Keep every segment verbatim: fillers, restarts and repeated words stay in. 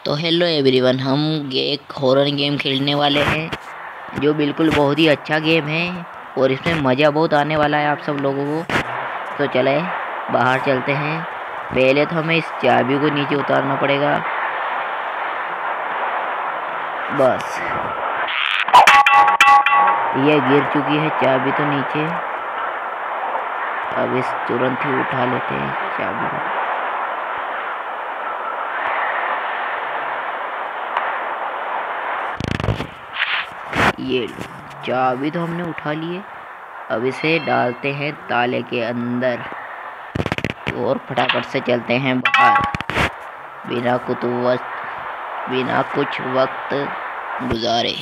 तो hello everyone, हम एक हॉरर गेम खेलने वाले हैं जो बिल्कुल बहुत ही अच्छा गेम है और इसमें मज़ा बहुत आने वाला है आप सब लोगों को। तो चले बाहर चलते हैं। पहले तो हमें इस चाबी को नीचे उतारना पड़ेगा। बस ये गिर चुकी है चाबी तो नीचे। अब इस तुरंत ही उठा लेते हैं चाबी को। ये चाबी तो हमने उठा ली है। अब इसे डालते हैं ताले के अंदर और फटाफट से चलते हैं बाहर बिना कुछ वक्त बिना कुछ वक्त गुजारे।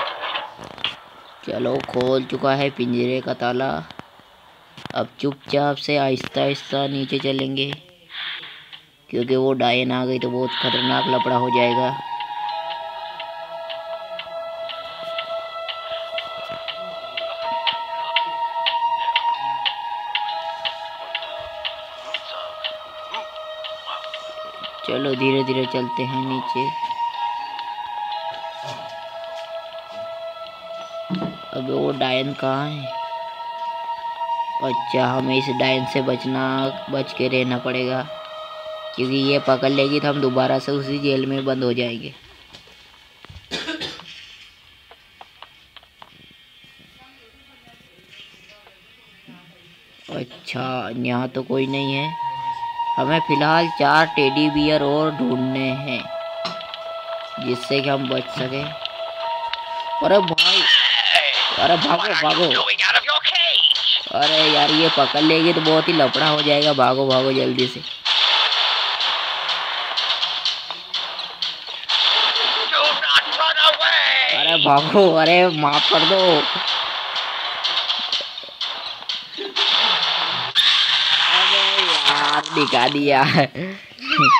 चलो, खोल चुका है पिंजरे का ताला। अब चुपचाप से आहिस्ता आहिस्ता नीचे चलेंगे क्योंकि वो डायन आ गई तो बहुत खतरनाक लफड़ा हो जाएगा। चलो धीरे धीरे चलते हैं नीचे। अब वो डायन कहाँ है? अच्छा, हमें इस डायन से बचना बच के रहना पड़ेगा क्योंकि ये पकड़ लेगी तो हम दोबारा से उसी जेल में बंद हो जाएंगे। अच्छा, यहाँ तो कोई नहीं है। हमें फिलहाल चार टेडी बियर और ढूंढने हैं जिससे कि हम बच सके। अरे भाई, अरे भागो भागो। अरे यार, ये पकड़ लेगी तो बहुत ही लफड़ा हो जाएगा। भागो भागो जल्दी से। अरे भागो, अरे माफ कर दो। अरे यार, दिखा दिया।